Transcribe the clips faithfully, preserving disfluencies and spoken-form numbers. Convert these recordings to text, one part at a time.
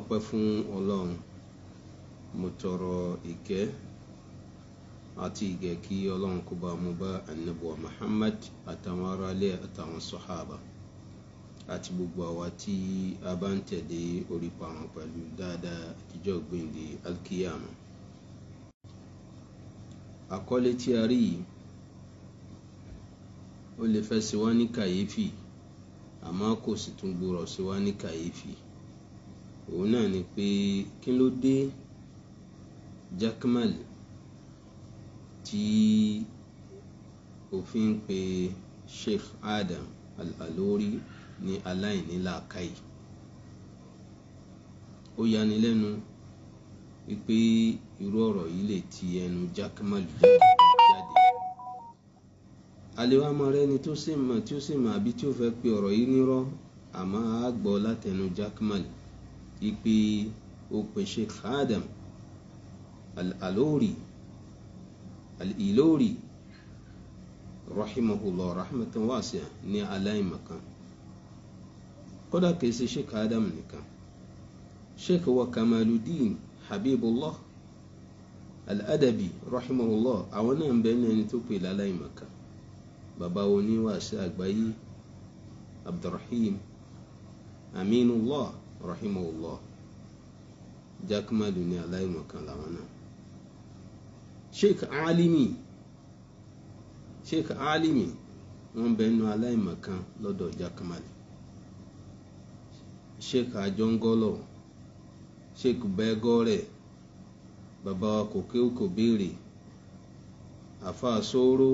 ọpẹ́ fún Ọlọ́run, mo tọrọ ìkẹ́ àti ìgẹ̀ kí Ọlọ́run kó bá mú bá Ànábì wa Muhammad àtàwọn ará ilé àtàwọn sàhábà àti gbogbo àwa tí a bá ń tẹ̀lé orípa wọn pẹ̀lú dáadáa àtijọ́ gbìndé alkiyama. Àkọlé tí a rí yìí ó lè fẹ́ sí wa ní kàyéfì, àmọ́ kò sì tún gbọ́rọ̀ sí wa ní kàyéfì. Òun náà ni pé kí ló dé Jaqmal tí òfin pè Sheikh Adam Al-Alori ní aláìnílàákàyè. Ó yani lẹ́nu wípé irú ọ̀rọ̀ yìí lè ti ẹnu Jaqmal jáde. Àlewà mọ̀ rẹ̀ ni tó sì mọ̀ tí ó sì mọ̀ àbí tí ó fẹ́ pe ọ̀rọ̀ yìí nírọ́, àmọ́ a gbọ́ látẹnu Jaqmal wípé ó pe Sheikh Adam Al-Alori Al-Ilori rahimahullah rahmatan wasi'a ní aláìmọ̀kan. Kódà kìí ṣe Sheikh Adam nìkan, Sheikh wa Kamaluddin Habibullah Al-Adabi rahimahullah àwọn náà ń bẹ ní ẹni tó pè láláìmọ̀kan. Bàbá oníwàásí àgbáyé Abdurrahim Aminullah rahimahullah, Jaqmal ní aláìmọ̀kan làwọn náà. Sheikh Alimi Sheikh Alimi wọ́n bẹ nínú aláìmọ̀kan lọ́dọ̀ Jaqmal. Sheikh Ajongolo, Sheikh Begore, bàbá kòkè kò béèrè, Àfà Soro,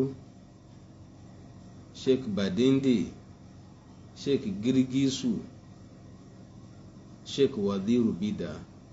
Sheikh Badinde, Sheikh Girgisu, Sheikh Wadiru Bida.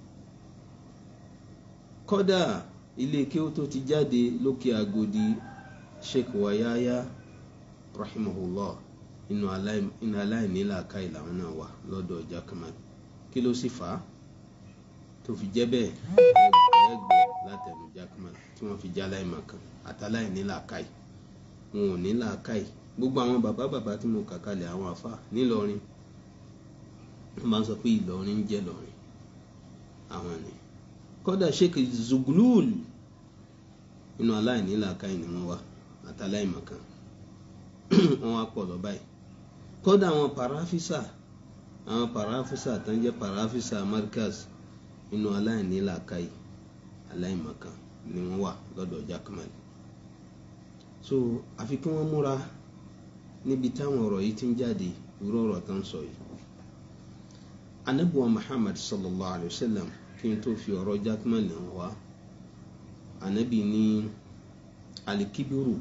Kódà ilé kí ó tó ti jáde lókè Agodi, Sheikh Wayaya rahimahullah inú aláìnílàákàyè làwọn náà wà lọ́dọ̀ Jaqmal. Kí ló sì fà á tó fi jẹ́ bẹ́ẹ̀? Ẹgbẹ́ látẹnu Jaqmal tí wọ́n fi já aláìmọ̀kan àtàláìnílàákàyè. Wọn ò ní làákàyè. Gbogbo àwọn bàbá bàbá tí mo kà kalẹ̀ àwọn àfà nílọrin wọ́n máa ń sọ pé Ìlọrin ń jẹ́ Ìlọrin àwọn ni. Kódà Sheikh Zuglul inú aláìnílàákàyè ni wọ́n wà àtàláìmọ̀kan. Wọ́n wá pọ̀ lọ báyìí. Kódà àwọn parafisa àwọn parafisa tán jẹ́ parafisa Markaz inú aláìnílàákàyè aláìmọ̀kan ni wọ́n wà lọ́dọ̀ Jaqmal. So àfi kí wọ́n múra níbi táwọn ọ̀rọ̀ yìí ti ń jáde, irú ọ̀rọ̀ tán sọ yìí. Ànábì wa Muhammad sallallahu alayhi wa sallam kí n tó fi ọ̀rọ̀ Jaqmal hàn wá, Ànábì ní alikibiru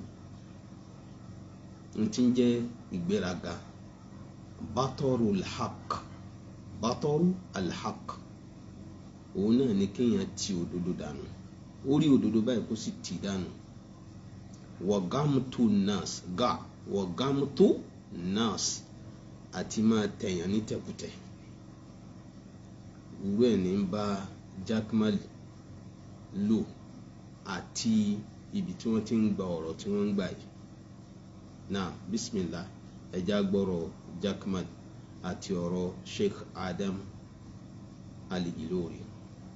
n ti ń jẹ́ ìgbéraga, batoru alhaq batoru alhaq òun náà ni kéèyàn ti òdodo dànù, orí òdodo báyìí kó sì tì dànù. Wagamtu nas ga wagamtu nas àti máa tẹ̀yàn ní tẹ̀kùtẹ̀. Irú ẹ̀ ní ń bá Jaqmal lò àti ibi tí wọ́n ti ń gba ọ̀rọ̀ tí wọ́n ń gbà yìí. Náà bismillah, ẹja gbọ́rọ̀ Jaqmal àti ọ̀rọ̀ Sheikh Adam Al-Ilori.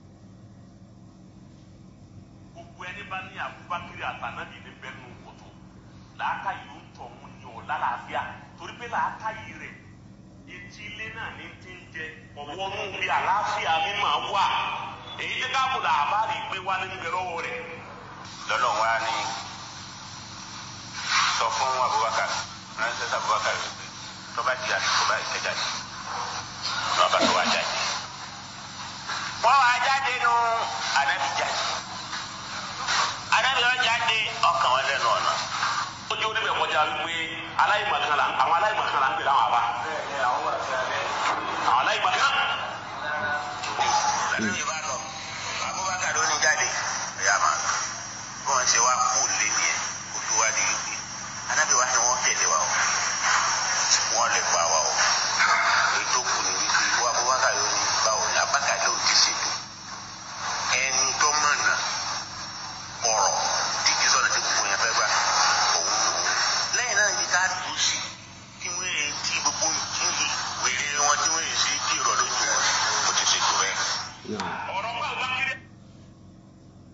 Gbogbo ẹni bá ní Abubakar àtànábì ní bẹ́ẹ̀nu kòtò làákàyè ló ń tọ̀ wọn ní ọ̀ lálàáfíà, torí pé làákàyè rẹ̀ etí ilé náà ní ti ń jẹ ọ̀wọ́ nù bí àlàáfíà mi máa wà. Èyí tí káàbù làbárì gbé wá ní ìbẹ̀rẹ̀ ọwọ́ rẹ̀. Lọ́lọ́ wa ni sọ fún Abubakar ránṣẹ́ sí Abubakar wípé tó bá di àsìkò báyìí ẹ jáde. Náà bá tó wá jáde. Wọ́n wá jáde nù Ànábì jáde. Ànábì wọn jáde ọkàn wọn lẹ́nu ọ̀nà. Ó jẹ́ oníbẹ̀ kọjá wípé aláìmọ̀kan là àwọn aláìmọ̀kan là ń pè láwọn àbá. Àwọn aláìmọ̀kan. Ànábì bá lọ Abubakar ló ní jáde ẹ̀yà máa bí wọ́n ṣe wá kú lé ní ẹ̀ kó tó wá di wípé Ànábì wa ni wọ́n tẹ̀lé wa o, wọ́n lè pa wa o. Èyí tó kù ní wípé wọ́n Abubakar ló ní báwo ni Abubakar ló ti ṣètò ẹni tó mọ̀nà ọ̀rọ̀ tí kì í sọ̀rọ̀ tí gbogbo yẹn fẹ́ gbà òun òun. Lẹ́yìn náà ibi tá a dùn sí kí wọ́n ti gbogbo wèrè wọn tí wọ́n yìí sí kí ìrọ̀ lójú wọn mo ti ṣètò rẹ̀.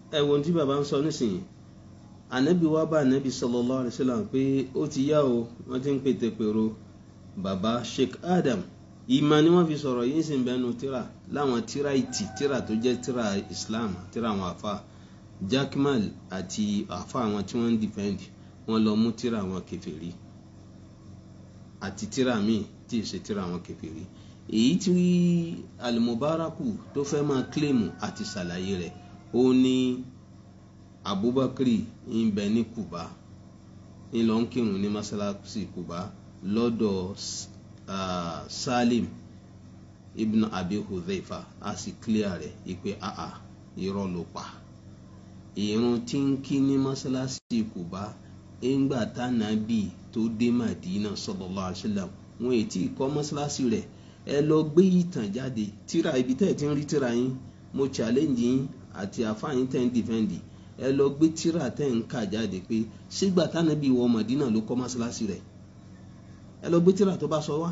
ẹ wo tí bàbá ń sọ nísìnyí ànábì wá bá ànábì sallallahu alaihi wasallam pé ó ti yá o wọ́n ti ń pètè pèrò bàbá Sheikh Adam ìmọ̀ ni wọ́n fi sọ̀rọ̀ yìí sì ń bẹnu tíra láwọn tíra ìtì tíra tó jẹ́ tíra Islam tíra àwọn àfa Jakmal àti àfa àwọn tí wọ́n ń dìfẹ́ǹdì wọ́n lọ mú tíra àwọn kèfèrí àti tíra míì tí ì ṣe tíra àwọn kèfèrí èyí tí Al-Mubaraku tó fẹ́ máa kílèmù àti ṣàlàyé rẹ̀ ó ní Abubakar ń bẹ ní Kuba ní lọ ń kírun ní masalasi Kuba lọ́dọ̀ uh, Salim ibn Abi Hudhaifa a sì clear rẹ̀ ìpè àà irọ́ ló pa ìrun tí ń kí ní masalasi Kuba ńgbà tánàbí tó dé Madina sallallahu alaihi wasallam wọn ètí kọ́ masalasi rẹ̀ ẹ lọ gbé ìtàn jáde tíra ibi tẹ́ ti ń rí tíra yín mo challenge yín àti àfáàyín tẹ́ ń defend ẹ lọ gbé tíra tẹ́ ń kà jáde pé sígbà tánàbí wọ Madina ló kọ́ masalasi rẹ̀ ẹ lọ gbé tíra tó bá sọ wá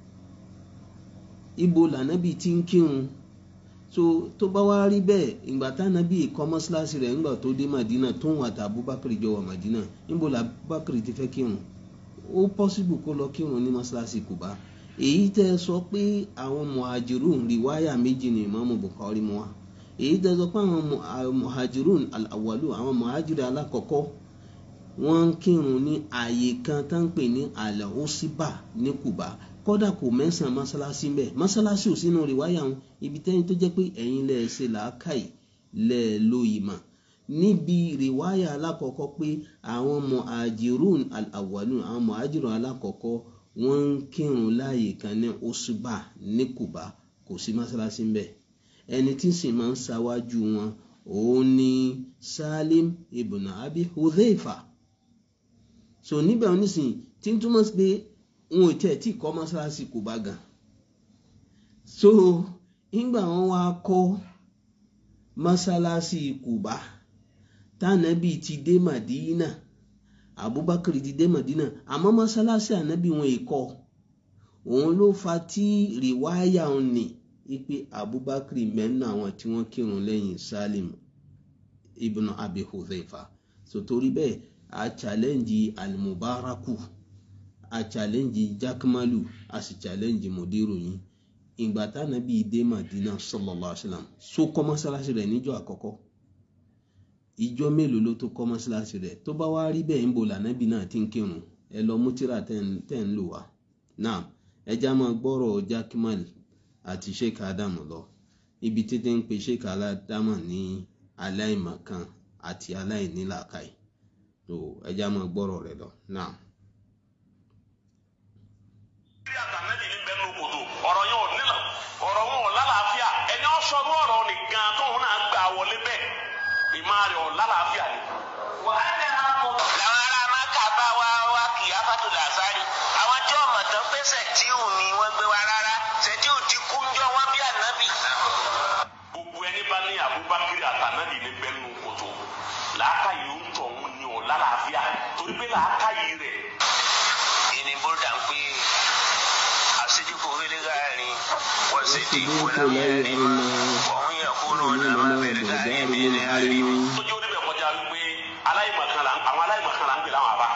ibo lànàbí tí ń kírun so tó bá wá rí bẹ́ẹ̀ ìgbà tánàbí kọ́ masalasi rẹ̀ ńgbà tó dé Madina tó ń wà tà Abubakar jọ wọ Madina níbo la Abubakar ti fẹ́ kírun ó possible kó lọ kírun ní masalasi Kuba èyí tẹ́ sọ pé àwọn muhajirun riwaya méjì ni Imam Bukhari mú wá èyí tẹ́ sọ pé àwọn muhajirun al-awwalu àwọn muhajiri alákọ̀ọ́kọ́ wọ́n ń kírun ní ààyè kan tá ń pè ní al-Usiba ní Kuba kódà kò mẹ́sàn masalasi ńbẹ̀ masalasi ò sínú riwaya wọn ibi tẹ́yìn tó jẹ́ pé ẹ̀yin lẹ ṣe làákàì lẹ lo ìmọ̀ níbi riwaya alákọ̀ọ́kọ́ pé àwọn muhajirun al-awwalu àwọn muhajirun alákọ̀ọ́kọ́ wọ́n ń kírun láàyè kan ní Usiba ní Kuba kò sí masalasi ńbẹ̀ ẹni tí sì máa ń ṣáwájú wọn òun ni Salim ibn Abi Hudhaifa so níbẹ̀ wọn nísìnyí tí ń túmọ̀ sí pé wọn ò tẹ̀ tí kọ́ masalasi Kuba gan so ìgbà wọn wá kọ́ masalasi Kuba tánàbí ti dé Madina Abubakar ti dé Madina àmọ́ masalasi ànábì wọn èkó òun ló fa tí riwaya òun ní ipe Abubakar mẹ́nu àwọn tí wọ́n kírun lẹ́yìn Salim ibn Abi Hudhaifa so torí bẹ́ẹ̀ a challenge Al-Mubaraku a challenge Jakmalu a sì challenge Mudiru yín ìgbà tánàbí dé Madina sallallahu alaihi wasallam so kọ́ masalasi rẹ̀ níjọ́ àkọ́kọ́ ìjọ́ mélòó ló tó kọ́ masalasi rẹ̀ tó bá wá rí bẹ́ẹ̀ ń bo lànàbí náà tí ń kírun ẹ lọ mú tírà tẹ́ ń lò wá náà ẹ já máa gbọ́rọ̀ Jakmal àti Sheikh Adam lọ ibi títí ń pe Sheikh Adam ní aláìmọ̀kan àti aláìnílàákàyè tó ẹ já máa gbọ́rọ̀ rẹ̀ lọ náà. ọ̀rọ̀ yẹn ò nílò ọ̀rọ̀ wọn ò lálàáfíà ẹni ó sọ ọ̀rọ̀ nìkan tóun náà gbà wọlé bẹ́ẹ̀ ìmọ̀ rẹ̀ ò lálàáfíà ni. làwọn ará Mákà bá wá wá kì í afátò làzárì àwọn tí ọmọ tán pèsè tí ò ní wọn gbé wa rárá ṣètì ò ti kú njọ wọn bí ànábì. gbogbo ẹni bá ní Abubakar àtànábì ní bẹ́ẹ̀ nù kòtò làákàyè ń tọ̀ wọn ni ò lálàáfíà torí pé làákàyè rẹ̀. ìní bóńdà ń pè àṣejúkò wílé gáàrin wọ́n sì ti kú lámẹ́rin wọ́n yẹ kúrò náà bẹ̀rẹ̀ gáàrin mi ní àárín. tójú ó níbẹ̀ kọjá wípé aláìmọ̀kan là ń àwọn aláìmọ̀kan là ń pè láwọn àbá.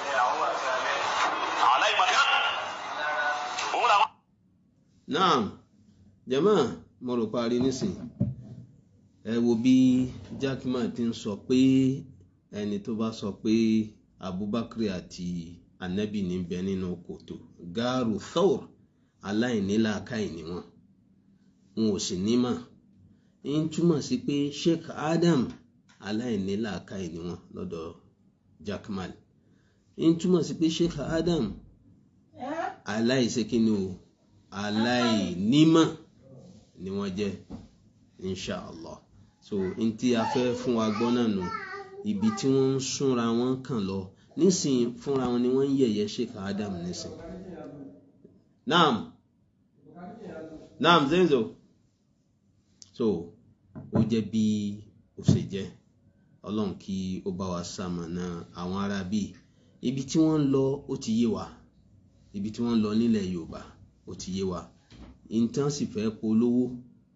àwọn aláìmọ̀kan òun làwọn. naam jama mo rò parí nísìn ẹ wo bí Jakmal ti ń sọ pé ẹni tó bá sọ pé Abubakar àti Ànábì ní bẹ nínú kòtò gáàrú Thawr aláìnílàákàyè ni wọn wọn ò sì nímọ̀ ń túmọ̀ sí pé Sheikh Adam aláìnílàákàyè ni wọn lọ́dọ̀ Jakmal ń túmọ̀ sí pé Sheikh Adam aláìṣekínú o aláìnímọ̀ ni wọ́n jẹ́ inshallah so n tí a fẹ́ fún wa gbọ́ náà nù ibi tí wọ́n ń súnra wọn kàn lọ nísìn fúnra wọn ni wọ́n ń yẹ̀yẹ́ Sheikh Adam nísìn naam naam zenzo so ó jẹ́ bí ó ṣe jẹ́ ọlọ́run kí ó bá wa ṣamọ̀nà àwọn ará bíi ibi tí wọ́n ń lọ ó ti yé wa ibi tí wọ́n ń lọ nílẹ̀ Yorùbá ó ti yé wa ìtàn sì fẹ́ polówó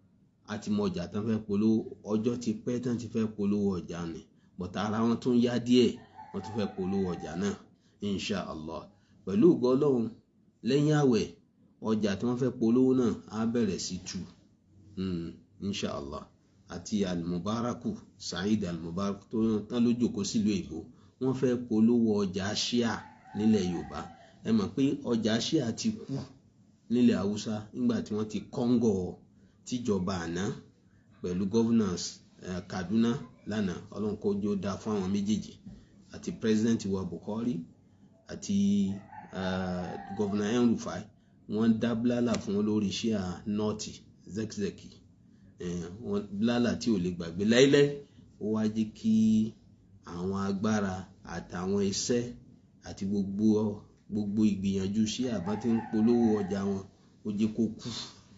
àti mọ ọjà tán fẹ́ polówó ọjọ́ ti pẹ́ tán ti fẹ́ polówó ọjà ni bọ̀tà ara wọn tún yá díẹ̀ wọ́n tún fẹ́ polówó ọjà náà insha Allah pẹ̀lú ògo Ọlọ́run lẹ́yìn àwẹ̀ ọjà tí wọ́n fẹ́ polówó náà á bẹ̀rẹ̀ sí tú mm, insha Allah àti al-Mubaraku Saheed al-Mubaraku tó tán ló jókòó sílùú Èkó wọ́n fẹ́ polówó ọjà Ṣíà nílẹ̀ Yorùbá ẹ mọ̀ pé ọjà Ṣíà ti kú nílẹ̀ Haúsá nígbà tí wọ́n ti kọ́ngọ̀ tíjọba àná pẹ̀lú governors uh, Kaduna lánàá Ọlọ́run kó jó dá fún àwọn méjèèjì àti president wa Buhari àti uh, governor El-Rufai wọ́n dá blala fún olórí Ṣíà nọ́ọ̀tì Zakzaki wọ́n blala tí ò lè gbàgbé láíláí ó wá jẹ́ kí àwọn agbára àtàwọn iṣẹ́ àti gbogbo gbogbo ìgbìyànjú Ṣíà bá ti ń polówó ọjà wọn ó jẹ́ kó kú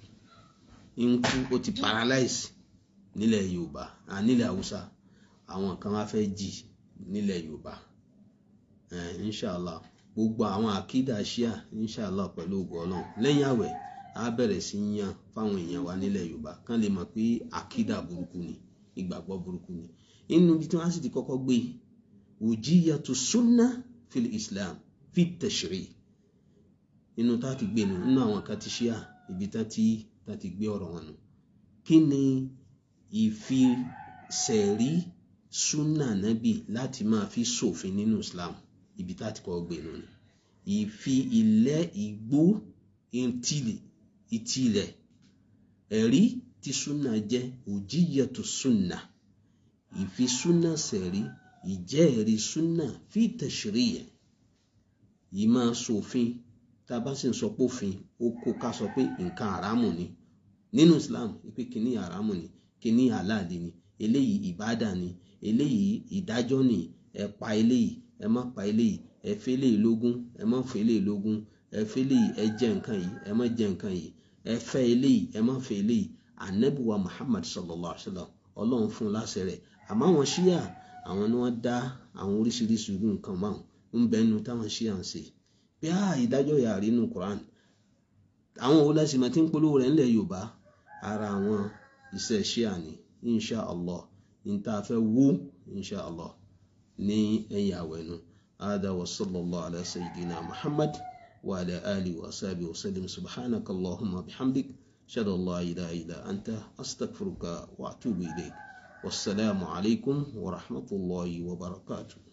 ń kú ó ti paralyze nílẹ̀ Yorùbá à nílẹ̀ Haúsá àwọn kan wá fẹ́ jì nílẹ̀ Yorùbá eh inshallah gbogbo àwọn àkídà Ṣíà inshallah pẹ̀lú ògo Ọlọ́run lẹ́yìn àwẹ̀ á bẹ̀rẹ̀ sí yan fáwọn èèyàn wa nílẹ̀ Yorùbá kán lè mọ̀ pé àkídà burúkú ni ìgbàgbọ́ burúkú ni inú bí tí wọ́n sì ti kọ́kọ́ gbé ujiyatu sunna fil Islam fi tashri inú tá ti gbé nínú àwọn kan ti Ṣíà ibi tá ti tá ti gbé ọ̀rọ̀ wọn nù kí ni ìfi sẹ̀rí sunna nabi láti máa fi ṣòfin nínú Islam ibi tá ti kọ́ gbé nù ni ìfi ilẹ̀ ìgbó ìtìlẹ̀ ìtìlẹ̀ ẹ̀rí tí sunna jẹ́ ujiyatu sunna ìfi sunna sẹ̀rí ìjẹ́ẹ̀rí sunna fi tashri' yìí máa ṣòfin tá bá sì ń sọ pé òfin ó kó ká sọ pé nǹkan haramu ni nínú Islam pé kíní haramu ni kíní halali ni eléyìí ìbádà ni eléyìí ìdájọ́ ni ẹ pa eléyìí ẹ má pa eléyìí ẹ fẹ́ eléyìí lógún ẹ má fẹ́ eléyìí lógún ẹ fẹ́ eléyìí ẹ jẹ nǹkan yìí ẹ má jẹ nǹkan yìí ẹ fẹ́ eléyìí ẹ má fẹ́ eléyìí Ànábì wa Muhammad sallallahu alaihi wasallam Ọlọ́run fún láṣẹ rẹ̀ àmọ́ àwọn Ṣíà àwọn ni wọ́n dá àwọn oríṣiríṣi nǹkan báwọn ń bẹnu táwọn Ṣíà ń ṣe bí a ìdájọ́ yà rí nínú Quran àwọn olásìmọ̀ tí ń polówó rẹ̀ nílẹ̀ Yorùbá ara àwọn iṣẹ́ Ṣíà ni insha Allah ní ta fẹ́ wó insha Allah ní ẹ̀yà àwẹ̀nu hada wa sallallahu ala sayyidina Muhammad wa ala alihi wa sahbihi wa sallim subhanaka Allahumma bihamdik shada Allah ilaha illa anta astaghfiruka wa atubu ilayk wassalamu alaikum wa rahmatullahi wa barakatuh.